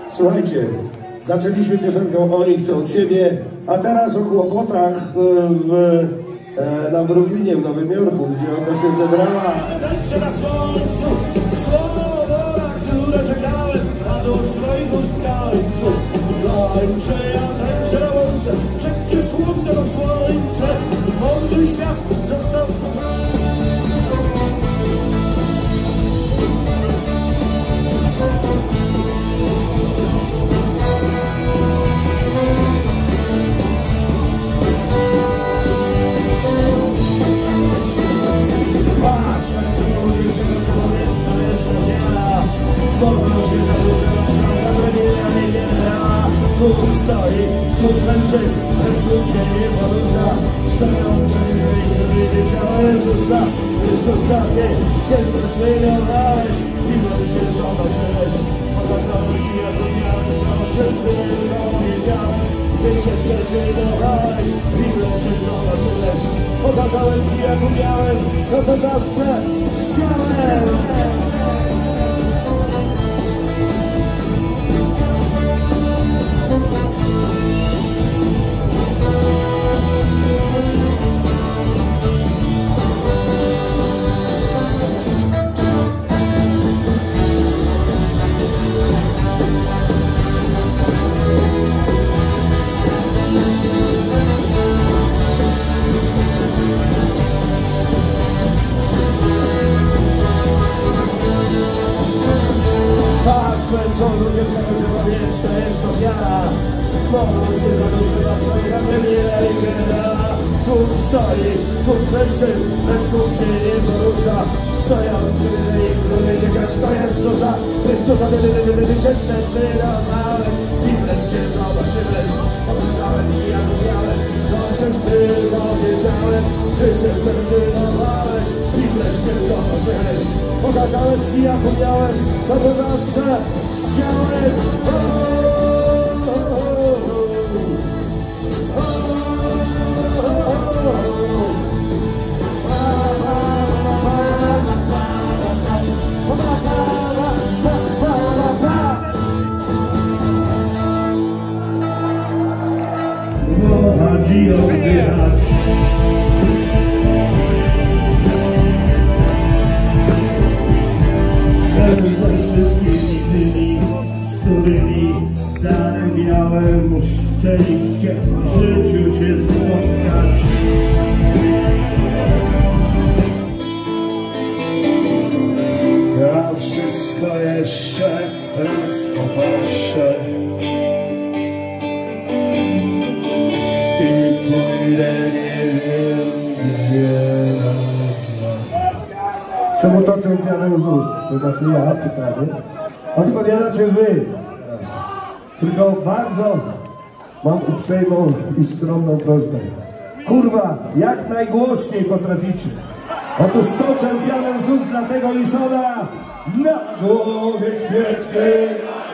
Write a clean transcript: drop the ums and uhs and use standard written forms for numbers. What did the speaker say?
Słuchajcie, zaczęliśmy piosenką Oni chcą Ciebie, a teraz o kłopotach na Brooklynie w Nowym Jorku, gdzie oto się zebrała. Tańczę na słońcu, słowa, które czekałem, a do swoich ust tańcu. Tańczę, ja tańczę na łące, przecież chłodne do słońce. Mądry świat został. Tu stoi, tu kręci, lecz tu cię nie porusza. Stojący nie wiedział Jezusa, Chrystusa, ty się zdecydowałeś i wreszcie zobaczyłeś. Pokazałem ci, jak miałem, o czym tylko wiedziałem. Ty się zdecydowałeś i wreszcie zobaczyłeś. Pokazałem ci, jak umiałem, to co zawsze chciałem. Są ludzie w tego trzeba wiedzieć, to jest to wiara. Mogą się zaduszywać, są na premierę i generała. Tu stoi, tu kręczy, lecz tu się nie porusza. Stojący i próbuje dzieciak, stoję z Jezusa Chrystusa, ty się zdecydowałeś i wreszcie zobaczyłeś. Pokazałem ci, jak umiałem, to o czym tylko wiedziałem. Ty się zdecydowałeś i wreszcie zobaczyłeś. Pokazałem ci, jak umiałem, to co zawsze chciałem. Chodzi oddychać. Ze wszystkimi tymi, z którymi darem miałem szczęście w życiu się spotkać. Ja wszystko jeszcze raz popatrzę i pójdę nie wiem gdzie. Czemu to czempianem z ust? To znaczy ja pytanie. Odpowiadacie wy. Tylko bardzo mam uprzejmą i skromną prośbę. Kurwa, jak najgłośniej potraficie. Otóż to czempianem z ust, dlatego iż ona na głowie kwietkę.